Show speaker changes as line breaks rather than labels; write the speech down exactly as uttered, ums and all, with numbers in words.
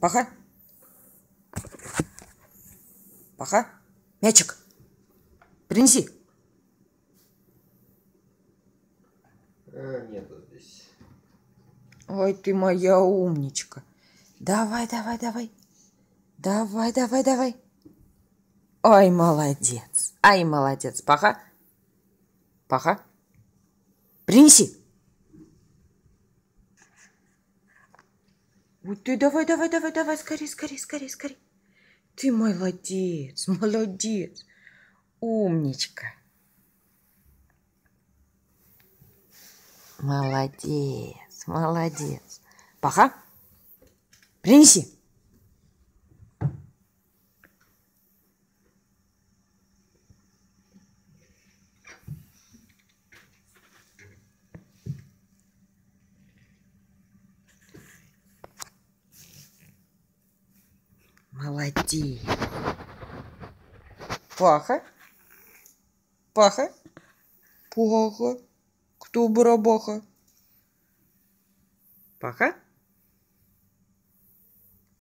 Паха. Паха. Мячик. Принеси.
А, нету здесь.
Ой, ты моя умничка. Давай, давай, давай. Давай, давай, давай. Ой, молодец. Ай, молодец. Паха. Паха. Принеси. Вот ты давай, давай, давай, давай. Скорей, скорей, скорей, скорей. Ты молодец, молодец. Умничка. Молодец, молодец. Паха. Принеси. Молодец. Паха. Паха. Паха. Кто барабаха? Паха.